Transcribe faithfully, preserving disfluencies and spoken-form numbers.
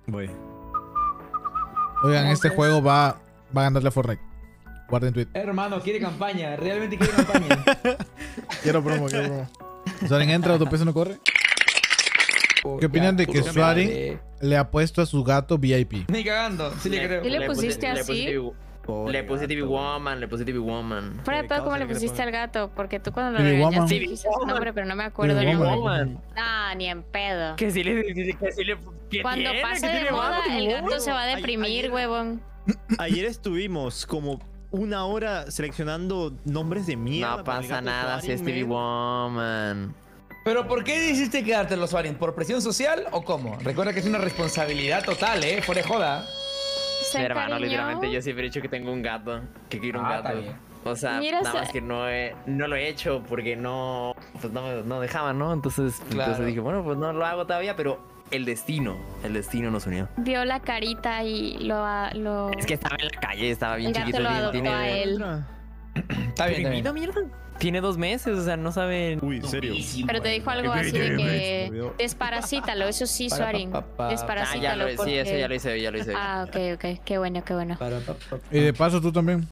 Voy. Oigan, este juego va, va a ganarle a Fortnite. Guarden tweet. Hermano, quiere campaña. Realmente quiere campaña. Quiero promo, quiero promo. Suarin entra, tu P C no corre. ¿Qué opinan de que Suarin le ha puesto a su gato V I P? Ni cagando, sí le creo. ¿Qué le pusiste le así? puse- Le puse T V Woman, le puse T V Woman. Fuera de ¿Qué todo, ¿cómo causa le que le pusiste ponga? al gato? Porque tú cuando lo T V Woman. regañaste dijiste su nombre, pero no me acuerdo T V el nombre. Woman. Ah, ni en pedo. Que sí le... Que sí le ¿qué Cuando tiene? pase ¿Qué de tiene moda, malo? el gato se va a Ay- deprimir, ayer- huevón. Ayer estuvimos como una hora seleccionando nombres de mierda. No para el pasa gato nada si es T V Suarin, man. Woman. ¿Pero por qué decidiste quedártelo, Suarin? ¿Por presión social o cómo? Recuerda que es una responsabilidad total, ¿eh? Fuera de joda. Se Mi hermano, encariñó. literalmente yo siempre he dicho que tengo un gato. Que quiero un Ah, está gato. bien. O sea, Mira, nada se- más que no, he, no lo he hecho porque no... Pues no, me- no dejaban, ¿no? Entonces, Claro. entonces dije, bueno, pues no lo hago todavía, pero el destino, el destino nos unió. Vio la carita y lo... lo... Es que estaba en la calle, estaba bien El gato chiquito. lo tiene- adoptó tiene, a él. Está bien, está ¿Prohibido, bien. mierda? Tiene dos meses, o sea, no saben... Uy, serio. Pero te dijo algo así de que desparasítalo, eso sí, Para, Suarin. pa, pa, pa. Ah, ya Desparasítalo lo, porque... sí, eso ya lo hice, ya lo hice. Ah, ok, ok. Qué bueno, qué bueno. Para, pa, pa, pa. Y de paso tú también.